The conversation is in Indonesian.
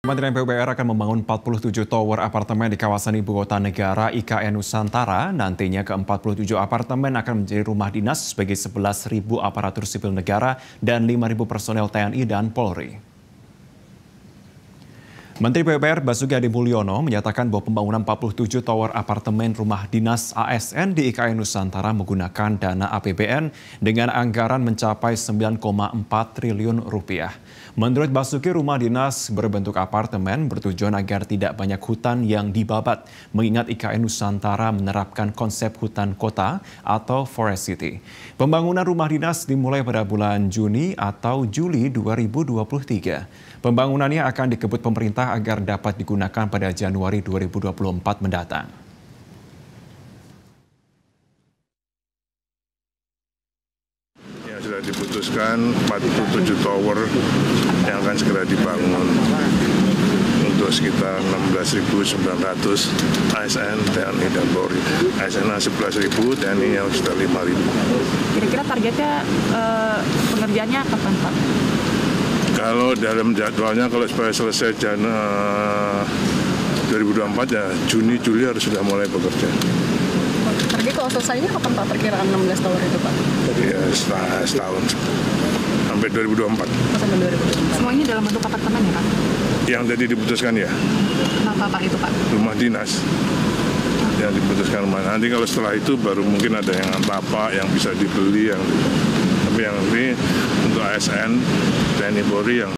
Kementerian PUPR akan membangun 47 tower apartemen di kawasan Ibu Kota Negara IKN Nusantara. Nantinya ke-47 apartemen akan menjadi rumah dinas bagi 11.000 aparatur sipil negara dan 5.000 personel TNI dan Polri. Menteri PUPR Basuki Hadi Mulyono menyatakan bahwa pembangunan 47 tower apartemen rumah dinas ASN di IKN Nusantara menggunakan dana APBN dengan anggaran mencapai 9,4 triliun rupiah. Menurut Basuki, rumah dinas berbentuk apartemen bertujuan agar tidak banyak hutan yang dibabat, mengingat IKN Nusantara menerapkan konsep hutan kota atau Forest City. Pembangunan rumah dinas dimulai pada bulan Juni atau Juli 2023. Pembangunannya akan dikebut pemerintah agar dapat digunakan pada Januari 2024 mendatang. Yang sudah diputuskan 47 tower yang akan segera dibangun untuk sekitar 16.900 ASN, TNI, dan Polri. ASN 11.000, TNI yang sudah 5.000. Kira-kira targetnya pengerjaannya kapan, Pak? Kalau dalam jadwalnya, kalau supaya selesai Januari 2024 ya Juni, Juli harus sudah mulai bekerja. Target kalau selesainya kapan, Pak? Perkiraan 16 tower itu, Pak? Ya setahun, sampai 2024. Sampai 2024. Semuanya dalam bentuk apartemen ya, Pak? Yang tadi diputuskan ya? Kenapa, Pak, itu, Pak? Rumah dinas. Yang diputuskan rumah. Nanti kalau setelah itu baru mungkin ada yang tapak yang bisa dibeli, tapi yang ini untuk ASN, TNI, Polri yang